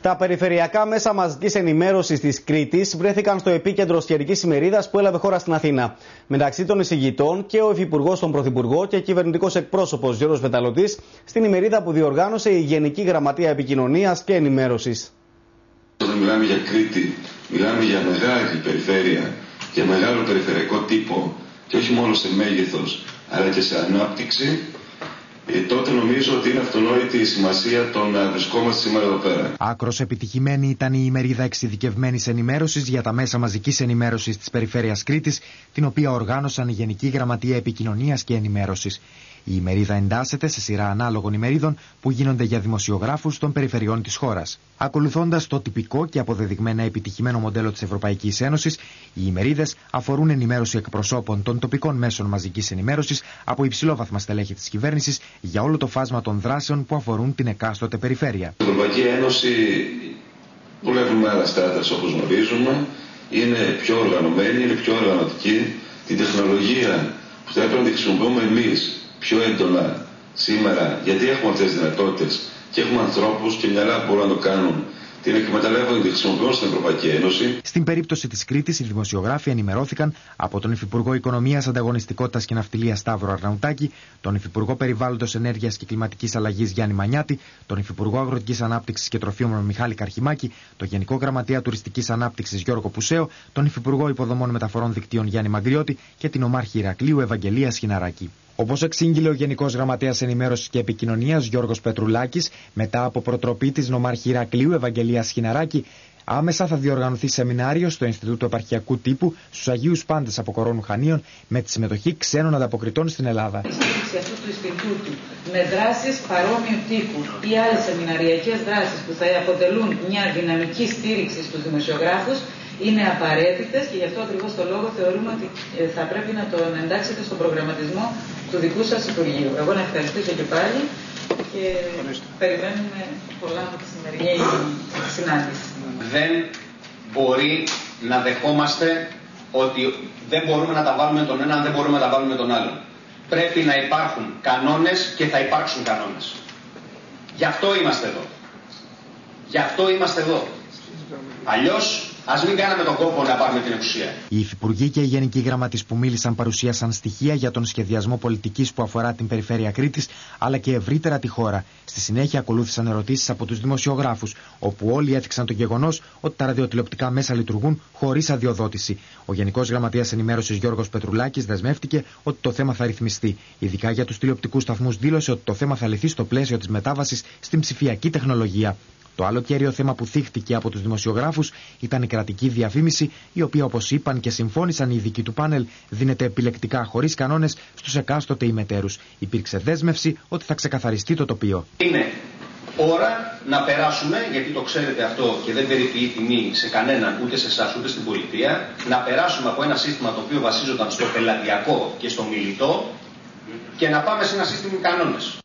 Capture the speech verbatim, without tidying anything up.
Τα περιφερειακά μέσα μαζικής ενημέρωσης της Κρήτης βρέθηκαν στο επίκεντρο σχετικής ημερίδας που έλαβε χώρα στην Αθήνα. Μεταξύ των εισηγητών και ο Υφυπουργός στον Πρωθυπουργό και κυβερνητικός εκπρόσωπος Γιώργος Πεταλωτής στην ημερίδα που διοργάνωσε η Γενική Γραμματεία Επικοινωνίας και Ενημέρωσης. Όταν μιλάμε για Κρήτη, μιλάμε για μεγάλη περιφέρεια, για μεγάλο περιφερειακό τύπο και όχι μόνο σε μέγεθος αλλά και σε ανάπτυξη. Ε, τότε νομίζω ότι είναι αυτονόητη η σημασία το να βρισκόμαστε σήμερα εδώ πέρα. Άκρος επιτυχημένη ήταν η ημερίδα εξειδικευμένης ενημέρωσης για τα μέσα μαζικής ενημέρωσης της Περιφέρειας Κρήτης, την οποία οργάνωσαν η Γενική Γραμματεία Επικοινωνίας και Ενημέρωσης. Η ημερίδα εντάσσεται σε σειρά ανάλογων ημερίδων που γίνονται για δημοσιογράφους των περιφερειών της χώρας. Ακολουθώντας το τυπικό και αποδεδειγμένα επιτυχημένο μοντέλο της Ευρωπαϊκής Ένωσης, οι ημερίδες αφορούν ενημέρωση εκπροσώπων των τοπικών μέσων μαζικής ενημέρωσης από υψηλόβαθμα στελέχη της κυβέρνησης για όλο το φάσμα των δράσεων που αφορούν την εκάστοτε περιφέρεια. Η Ευρωπαϊκή Ένωση δουλεύει με άλλα στάνταρς όπως γνωρίζουμε, είναι πιο οργανωμένη, είναι πιο οργανωτική. Την τεχνολογία που θα έπρεπε να τη χρησιμοποιούμε εμείς πιο έντονα σήμερα, γιατί έχουμε αυτές τις δυνατότητες και έχουμε ανθρώπους και μυαλά που μπορούν να το κάνουν, την εκμεταλλεύονται και τη χρησιμοποιούν στην Ευρωπαϊκή Ένωση. Στην περίπτωση της Κρήτης, οι δημοσιογράφοι ενημερώθηκαν από τον Υφυπουργό Οικονομίας, Ανταγωνιστικότητας και Ναυτιλίας Σταύρο Αρναουτάκη, τον Υφυπουργό Περιβάλλοντος, Ενέργειας και Κλιματικής Αλλαγής Γιάννη Μανιάτη, τον Υφυπουργό Αγροτικής Ανάπτυξης και Τροφίμων Μιχάλη Καρχημάκη, τον Γενικό Γραμματέα Τουριστικής Ανάπτυξης Γιώργο Πουσαίο, τον Υφυπουργό Υποδομών Μεταφορών Δικτύων Γιάννη Μαγκριώτη και την Ομάρχη Ηρακλείου Ευαγγελία Σχιναράκη. Όπως εξήγηλε ο Γενικός Γραμματέας Ενημέρωσης και Επικοινωνίας Γιώργος Πετρουλάκης, μετά από προτροπή της νομάρχη Ηρακλείου Ευαγγελία Σχιναράκη, άμεσα θα διοργανωθεί σεμινάριο στο Ινστιτούτο Επαρχιακού Τύπου στους Αγίους Πάντες από Κορώνου Χανίων με τη συμμετοχή ξένων ανταποκριτών στην Ελλάδα. Η στήριξη αυτού του Ινστιτούτου με δράσεις παρόμοιου τύπου ή άλλες σεμιναριακές δράσεις που θα αποτελούν μια δυναμική στήριξη στους δημοσιογράφους είναι απαραίτητες και γι' αυτό ακριβώς το λόγο θεωρούμε ότι θα πρέπει να το εντάξετε στον προγραμματισμό του δικού σας Υπουργείου. Εγώ να ευχαριστήσω και πάλι και περιμένουμε πολλά από τη σημερινή συνάντηση. Δεν μπορεί να δεχόμαστε ότι δεν μπορούμε να τα βάλουμε τον ένα αν δεν μπορούμε να τα βάλουμε τον άλλον. Πρέπει να υπάρχουν κανόνες και θα υπάρξουν κανόνες. Γι' αυτό είμαστε εδώ. Γι' αυτό είμαστε εδώ. Αλλιώς, ας μην κάναμε τον κόπο να πάρουμε την εξουσία. Οι υφυπουργοί και οι γενικοί γραμματείς που μίλησαν παρουσίασαν στοιχεία για τον σχεδιασμό πολιτικής που αφορά την περιφέρεια Κρήτης, αλλά και ευρύτερα τη χώρα. Στη συνέχεια ακολούθησαν ερωτήσεις από τους δημοσιογράφους, όπου όλοι έθιξαν το γεγονός ότι τα ραδιοτηλεοπτικά μέσα λειτουργούν χωρίς αδειοδότηση. Ο Γενικός Γραμματέας Ενημέρωσης Γιώργος Πετρουλάκης δεσμεύτηκε ότι το θέμα θα ρυθμιστεί. Ειδικά για τους τηλεοπτικούς σταθμούς δήλωσε ότι το θέμα θα λυθεί στο πλαίσιο της μετάβασης στην ψηφιακή τεχνολογία. Το άλλο κέριο θέμα που θίχτηκε από τους δημοσιογράφους ήταν η κρατική διαφήμιση, η οποία, όπως είπαν και συμφώνησαν οι ειδικοί του πάνελ, δίνεται επιλεκτικά χωρίς κανόνες στους εκάστοτε ημετέρους. Υπήρξε δέσμευση ότι θα ξεκαθαριστεί το τοπίο. Είναι ώρα να περάσουμε, γιατί το ξέρετε αυτό και δεν περιποιεί τιμή σε κανέναν, ούτε σε εσάς ούτε στην πολιτεία, να περάσουμε από ένα σύστημα το οποίο βασίζονταν στο πελατειακό και στο μιλητό και να πάμε σε ένα σύστημα με κανόνες.